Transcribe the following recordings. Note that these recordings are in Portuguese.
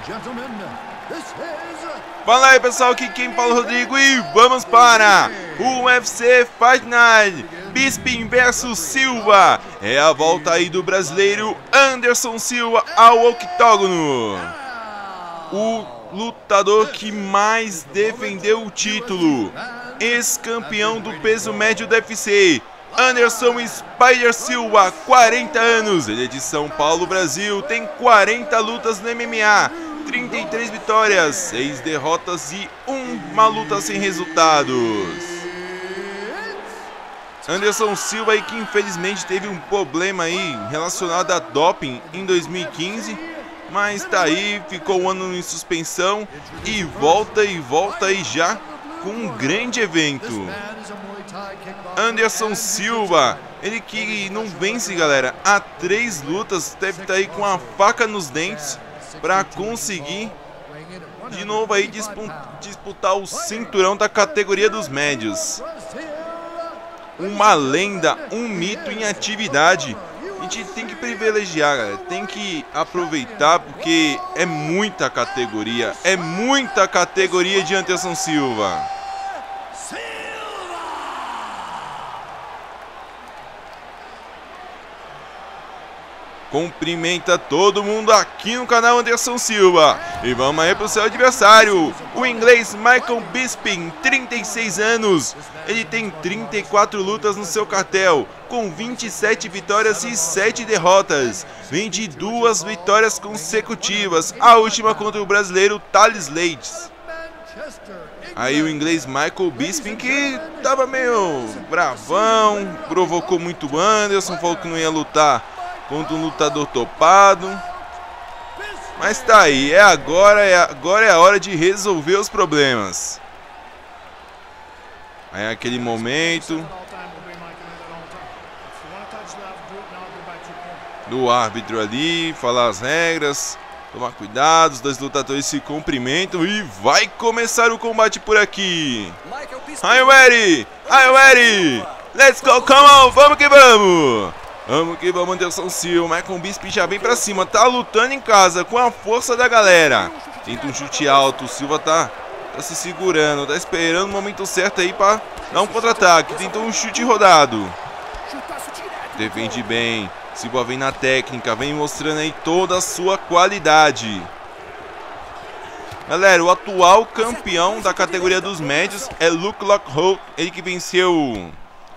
Fala aí pessoal, aqui quem fala é o Rodrigo e vamos para o UFC Fight Night Bisping vs Silva. É a volta aí do brasileiro Anderson Silva ao octógono. O lutador que mais defendeu o título, ex-campeão do peso médio do UFC, Anderson Spider Silva, 40 anos, ele é de São Paulo, Brasil, tem 40 lutas no MMA, 33 vitórias, 6 derrotas e uma luta sem resultados. Anderson Silva aí que infelizmente teve um problema aí relacionado a doping em 2015, mas tá aí, ficou um ano em suspensão e volta aí já com um grande evento. Anderson Silva, ele que não vence, galera, há 3 lutas, deve estar aí com a faca nos dentes para conseguir de novo aí disputar o cinturão da categoria dos médios. Uma lenda, um mito em atividade. A gente tem que privilegiar, galera, tem que aproveitar porque é muita categoria de Anderson Silva. Cumprimenta todo mundo aqui no canal Anderson Silva. E vamos aí pro seu adversário, o inglês Michael Bisping, 36 anos. Ele tem 34 lutas no seu cartel, com 27 vitórias e 7 derrotas. Vem de 2 vitórias consecutivas, a última contra o brasileiro Thales Leites. Aí o inglês Michael Bisping que tava meio bravão, provocou muito o Anderson, falou que não ia lutar contra um lutador topado. Mas tá aí, agora é a hora de resolver os problemas. Aí é aquele momento do árbitro ali, falar as regras, tomar cuidado, os 2 lutadores se cumprimentam e vai começar o combate por aqui. Are you ready? Are you ready? Let's go, come on, vamos que vamos! Vamos que vamos, Anderson Silva. Michael Bisping já vem pra cima, tá lutando em casa com a força da galera. Tenta um chute alto, o Silva tá se segurando, tá esperando o momento certo aí pra dar um contra-ataque. Tentou um chute rodado. Defende bem, Silva vem na técnica, vem mostrando aí toda a sua qualidade. Galera, o atual campeão da categoria dos médios é Luke Rockhold, ele que venceu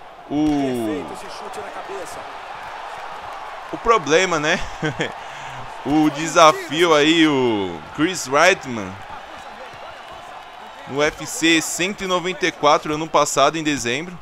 o problema, né? O desafio aí, o Chris Weidman no UFC 194 ano passado, em dezembro.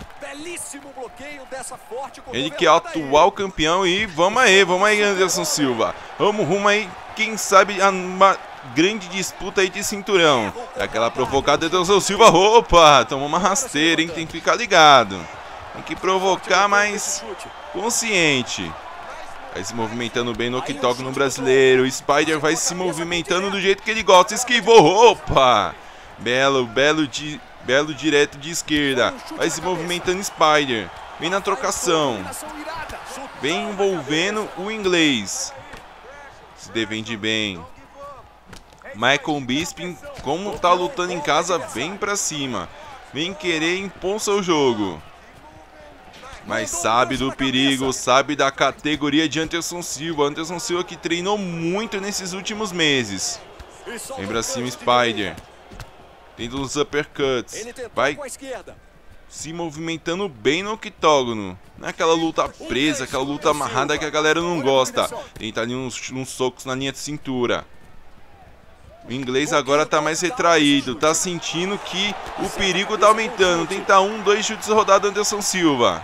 Ele que é o atual campeão. E vamos aí, Anderson Silva. Vamos rumo aí, quem sabe a uma grande disputa aí de cinturão. Aquela provocada do Anderson Silva. Opa, tomou uma rasteira, hein? Tem que ficar ligado. Tem que provocar, mas consciente. Vai se movimentando bem no octógono brasileiro. O Spider vai se movimentando do jeito que ele gosta. Esquivou. Opa! Belo direto de esquerda. Vai se movimentando Spider. Vem na trocação. Vem envolvendo o inglês. Se defende bem. Michael Bisping, como tá lutando em casa, vem pra cima. Vem querer impor seu jogo. Mas sabe do perigo, sabe da categoria de Anderson Silva. Anderson Silva que treinou muito nesses últimos meses. Vem pra cima Spider. Tendo os uppercuts. Vai se movimentando bem no octógono. Não é aquela luta presa, aquela luta amarrada que a galera não gosta. Tenta ali uns socos na linha de cintura. O inglês agora tá mais retraído. Tá sentindo que o perigo tá aumentando. Tenta 1, 2 chutes rodados Anderson Silva.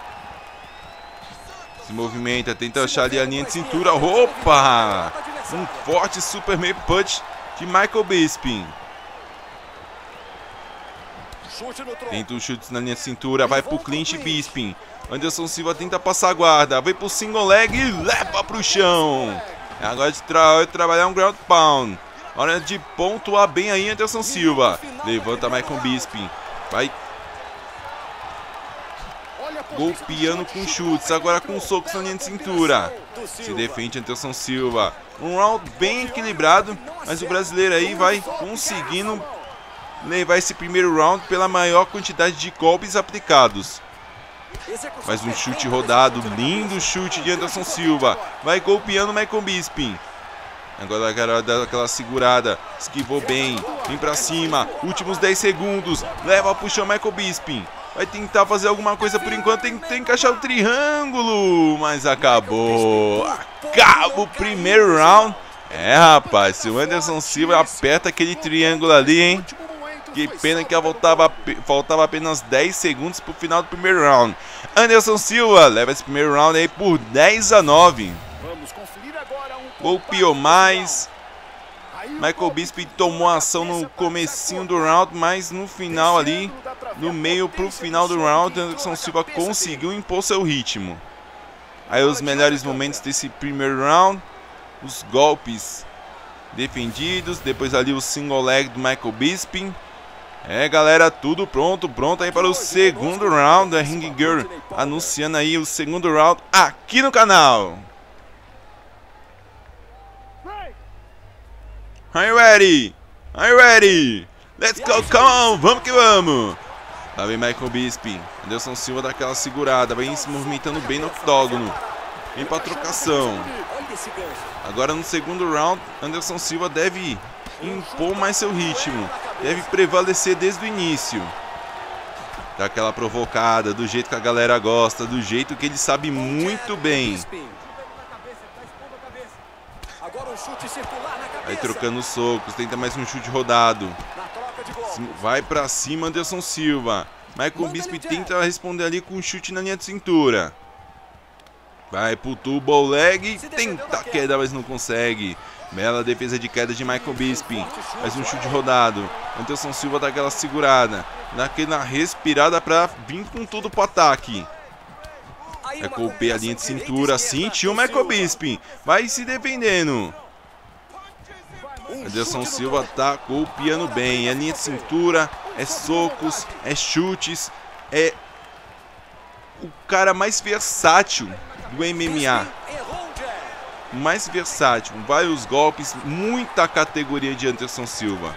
Se movimenta, tenta achar ali a linha de cintura. Opa! Um forte Superman Punch de Michael Bisping. Tenta os chutes na linha de cintura. Vai pro clinch Bisping. Anderson Silva tenta passar a guarda. Vai pro single leg e leva pro chão. Agora de trabalhar um ground pound. Hora de pontuar bem aí Anderson Silva. Levanta Michael Bisping. Vai golpeando com chutes, agora com socos na linha de cintura. Se defende Anderson Silva. Um round bem equilibrado, mas o brasileiro aí vai conseguindo levar esse primeiro round pela maior quantidade de golpes aplicados. Mais um chute rodado, lindo chute de Anderson Silva. Vai golpeando Michael Bisping. Agora dá aquela segurada, esquivou bem, vem pra cima, últimos 10 segundos, leva pro chão Michael Bisping. Vai tentar fazer alguma coisa por enquanto, tentar encaixar o triângulo, mas acabou. Acaba o primeiro round. É, rapaz, se o Anderson Silva aperta aquele triângulo ali, hein? Que pena que faltava apenas 10 segundos pro final do primeiro round. Anderson Silva leva esse primeiro round aí por 10-9. Golpeou mais. Michael Bisping tomou ação no comecinho do round, mas no final ali, no meio pro final do round, Anderson Silva conseguiu impor seu ritmo. Aí os melhores momentos desse primeiro round, os golpes defendidos, depois ali o single leg do Michael Bisping. É, galera, tudo pronto aí para o segundo round. A Ring Girl anunciando aí o segundo round aqui no canal. Are you ready? Are you ready? Let's go, come on, vamos que vamos. Lá vem Michael Bisping. Anderson Silva dá aquela segurada, vai se movimentando bem no octógono. Vem pra trocação. Agora no segundo round, Anderson Silva deve impor mais seu ritmo. Deve prevalecer desde o início. Dá aquela provocada, do jeito que a galera gosta, do jeito que ele sabe muito bem. Vai trocando socos, tenta mais um chute rodado. Vai pra cima Anderson Silva. Michael Bisping tenta responder ali com um chute na linha de cintura. Vai pro tubo leg, tenta a queda, mas não consegue. Bela defesa de queda de Michael Bisping. Mais um chute rodado. Anderson Silva dá aquela segurada, dá aquela respirada pra vir com tudo pro ataque. Vai golpear a linha de cintura, sentiu o Michael Bisping. Vai se defendendo. Anderson Silva tá golpeando bem. É linha de cintura, é socos, é chutes. É o cara mais versátil do MMA. Mais versátil, vários golpes, muita categoria de Anderson Silva.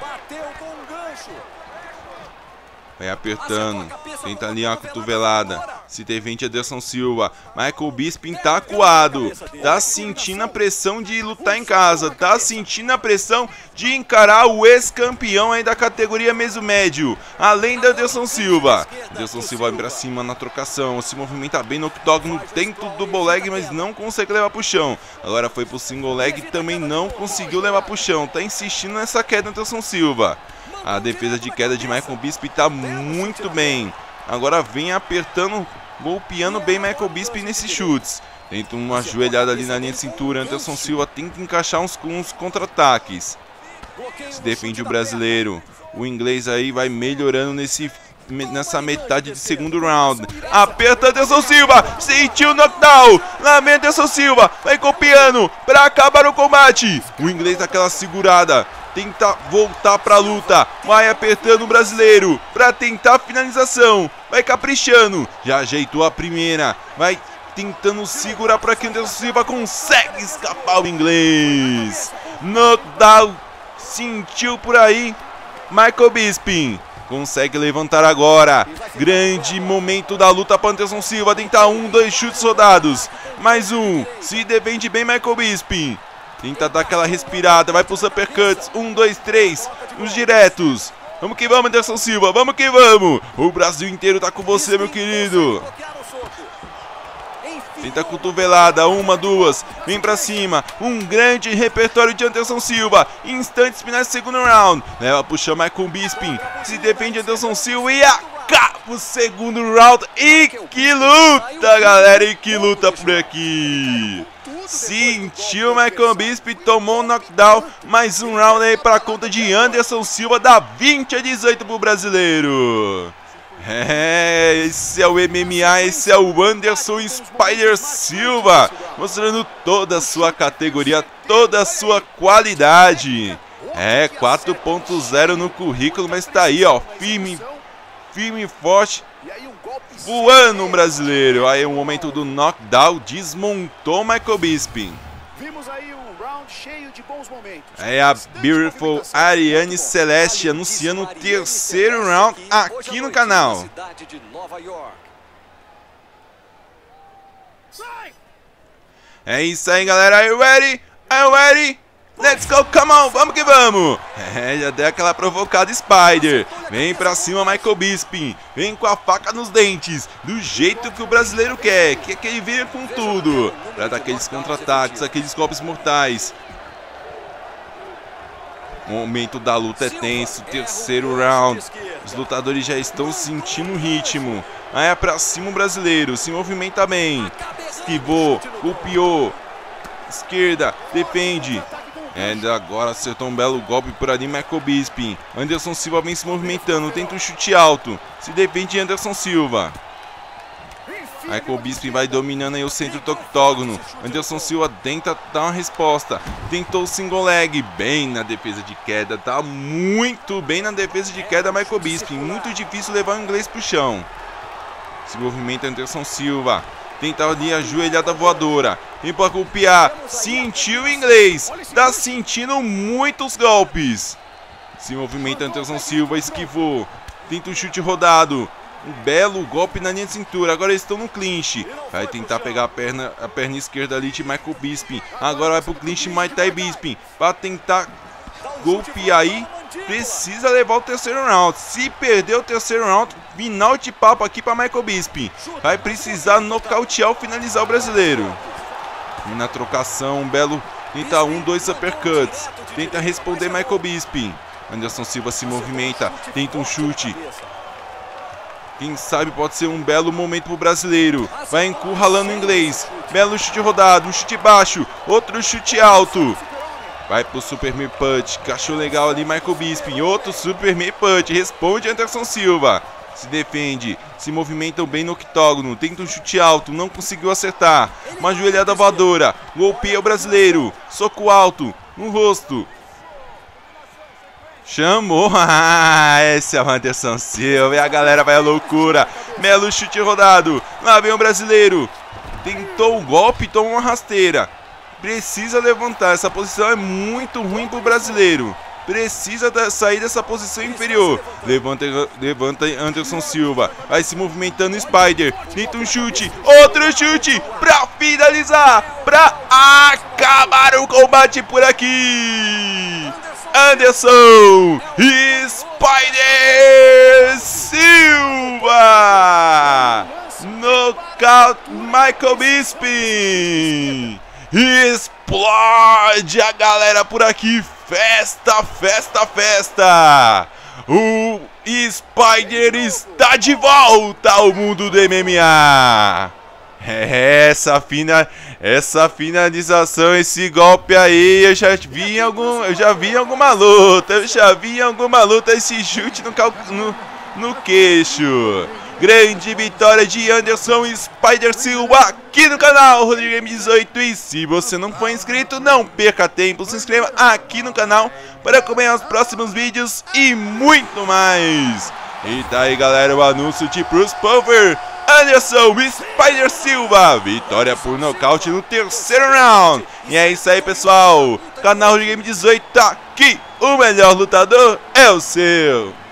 Vai apertando, tenta alinhar a cotovelada. Se defende Anderson Silva. Michael Bisping tá acuado. Tá sentindo a pressão de lutar em casa. Tá sentindo a pressão de encarar o ex-campeão aí da categoria meso-médio. Além da Anderson Silva. Anderson Silva vai pra cima na trocação. Se movimenta bem no octógono dentro do double leg, mas não consegue levar pro chão. Agora foi pro single leg e também não conseguiu levar pro chão. Tá insistindo nessa queda Anderson Silva. A defesa de queda de Michael Bisping tá muito bem. Agora vem apertando, golpeando bem Michael Bisping nesses chutes. Tenta uma joelhada ali na linha de cintura. Anderson Silva tenta encaixar uns contra-ataques. Se defende o brasileiro. O inglês aí vai melhorando nessa metade de segundo round. Aperta Anderson Silva. Sentiu o knockdown. Lá vem Anderson Silva. Vai golpeando para acabar o combate. O inglês dá aquela segurada. Tenta voltar pra luta. Vai apertando o brasileiro pra tentar a finalização. Vai caprichando. Já ajeitou a primeira. Vai tentando segurar para que Anderson Silva consegue escapar o inglês. Knockdown. Sentiu por aí. Michael Bisping consegue levantar agora. Grande momento da luta para Anderson Silva. Tentar 1, 2 chutes rodados. Mais um. Se defende bem Michael Bisping. Tenta dar aquela respirada, vai pros uppercuts, 1, 2, 3, os diretos. Vamos que vamos, Anderson Silva, vamos que vamos. O Brasil inteiro tá com você, meu querido. Tenta a cotovelada, 1, 2, vem pra cima. Um grande repertório de Anderson Silva. Instantes finais do segundo round. Leva pro chão Michael Bisping, se defende Anderson Silva e acaba o segundo round. E que luta, galera, e que luta por aqui. Sentiu o Michael Bisping, tomou um knockdown. Mais um round aí para conta de Anderson Silva. Dá 20-18 pro brasileiro. É, esse é o MMA, esse é o Anderson Spider Silva, mostrando toda a sua categoria, toda a sua qualidade. É, 4.0 no currículo, mas tá aí, ó, firme e forte, voando um brasileiro. Aí o momento do knockdown desmontou Michael Bisping. Vimos aí um round cheio de bons momentos. É a Beautiful Ariane Celeste anunciando o terceiro round aqui no canal. É isso aí, galera. Are you ready? Are you ready? Let's go, come on, vamos que vamos. É, já deu aquela provocada Spider. Vem pra cima Michael Bisping. Vem com a faca nos dentes. Do jeito que o brasileiro quer. Quer que ele venha com tudo. Pra dar aqueles contra-ataques, aqueles golpes mortais. O momento da luta é tenso. Terceiro round. Os lutadores já estão sentindo o ritmo. Aí é pra cima o brasileiro. Se movimenta bem. Esquivou, golpeou. Esquerda, defende. Agora acertou um belo golpe por ali Michael Bisping. Anderson Silva vem se movimentando, tenta um chute alto. Se defende Anderson Silva. Michael Bisping vai dominando aí o centro do octógono. Anderson Silva tenta dar uma resposta. Tentou o single leg, bem na defesa de queda. Tá muito bem na defesa de queda Michael Bisping. Muito difícil levar o inglês pro chão. Se movimenta Anderson Silva. Tenta ali a joelhada voadora. Vem pra golpear. Sentiu o inglês. Tá sentindo muitos golpes. Se movimenta Anderson Silva. Esquivou. Tenta um chute rodado. Um belo golpe na linha de cintura. Agora eles estão no clinch. Vai tentar pegar a perna esquerda ali de Michael Bisping. Agora vai pro clinch Michael Bisping. Pra tentar golpear aí. Precisa levar o terceiro round. Se perder o terceiro round, final de papo aqui para Michael Bisping. Vai precisar nocautear ou finalizar o brasileiro. E na trocação, um belo. Tenta 2 uppercuts. Tenta responder Michael Bisping. Anderson Silva se movimenta. Tenta um chute. Quem sabe pode ser um belo momento pro brasileiro. Vai encurralando o inglês. Belo chute rodado. Um chute baixo. Outro chute alto. Vai pro Super Me Punch. Cachou legal ali Michael Bisping. Outro Super Me Punch. Responde Anderson Silva. Se defende. Se movimentam bem no octógono. Tenta um chute alto. Não conseguiu acertar. Uma joelhada voadora. Golpeia o brasileiro. Soco alto. No rosto. Chamou. Esse é o Anderson Silva. E a galera vai à loucura. Belo chute rodado. Lá vem o brasileiro. Tentou o golpe e tomou uma rasteira. Precisa levantar, essa posição é muito ruim pro brasileiro. Precisa sair dessa posição inferior. Levanta Anderson Silva. Vai se movimentando Spider. Tenta um chute. Outro chute. Pra finalizar. Pra acabar o combate por aqui. Anderson Spider Silva. Nocaute Michael Bisping. Explode a galera por aqui. Festa, festa, festa. O Spider está de volta ao mundo do MMA. Essa finalização, esse golpe aí, eu já vi em alguma luta. Esse chute no queixo. Grande vitória de Anderson Spider Silva aqui no canal Rodrigo M18. E se você não for inscrito, não perca tempo, se inscreva aqui no canal para acompanhar os próximos vídeos e muito mais. E tá aí, galera, o anúncio de Bruce Buffer. Anderson Spider Silva, vitória por nocaute no terceiro round. E é isso aí, pessoal, canal Rodrigo M18 tá aqui, o melhor lutador é o seu.